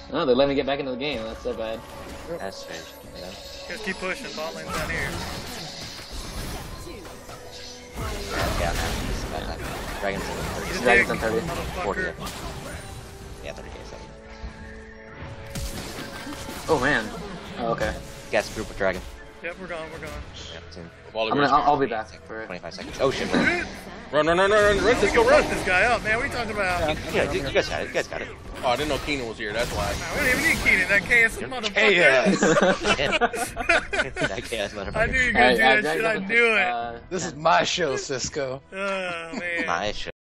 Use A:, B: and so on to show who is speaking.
A: Oh, they let me get back into the game. That's so bad.
B: That's strange. You know?
C: Just keep pushing. Bot lane's down here.
B: Yeah, man. Dragon's in 30.
A: Dragon's in 30.
B: 40.
C: Motherfucker.
B: Yeah, 30k.
A: Oh man. Oh, okay.
B: Guess group with Dragon.
C: Yep, we're going. We're going.
B: Yeah, soon.
A: I'll be back for
B: 25 seconds. Oh shit.
D: Run,
C: Let's go run this guy up, man. What are you talking about?
B: Yeah, you guys got it. You guys got it.
D: Oh, I didn't know Keenan was here, that's why.
C: Nah, we don't even need Keenan. That KS motherfucker.
B: That chaos motherfucker.
C: I knew you were gonna do that shit. I
A: Dragon's
C: knew it.
A: up.
E: This is my show, Cisco.
C: Oh man.
B: My shit.